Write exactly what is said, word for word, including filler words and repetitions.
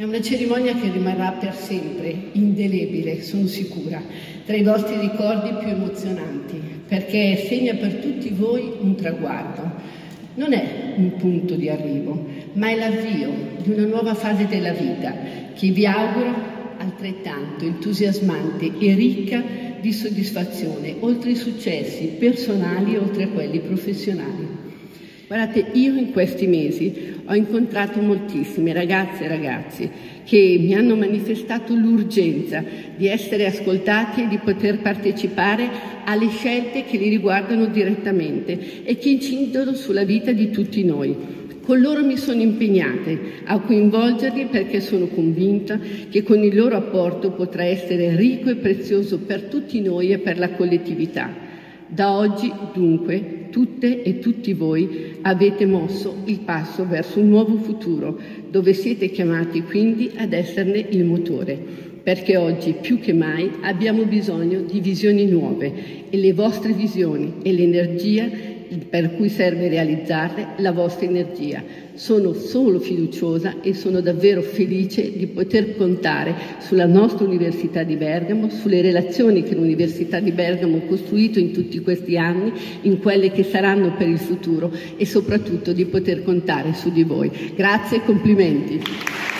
una cerimonia che rimarrà per sempre, indelebile, sono sicura, tra i vostri ricordi più emozionanti, perché segna per tutti voi un traguardo. Non è un punto di arrivo, ma è l'avvio di una nuova fase della vita che vi auguro altrettanto entusiasmante e ricca di soddisfazione, oltre ai successi personali e oltre a quelli professionali. Guardate, io in questi mesi ho incontrato moltissime ragazze e ragazzi che mi hanno manifestato l'urgenza di essere ascoltati e di poter partecipare alle scelte che li riguardano direttamente e che incidono sulla vita di tutti noi. Con loro mi sono impegnate a coinvolgerli perché sono convinta che con il loro apporto potrà essere ricco e prezioso per tutti noi e per la collettività. Da oggi, dunque, tutte e tutti voi avete mosso il passo verso un nuovo futuro, dove siete chiamati quindi ad esserne il motore, perché oggi più che mai abbiamo bisogno di visioni nuove e le vostre visioni e l'energia per cui serve realizzarle, la vostra energia. Sono solo fiduciosa e sono davvero felice di poter contare sulla nostra Università di Bergamo, sulle relazioni che l'Università di Bergamo ha costruito in tutti questi anni, in quelle che saranno per il futuro e soprattutto di poter contare su di voi. Grazie e complimenti.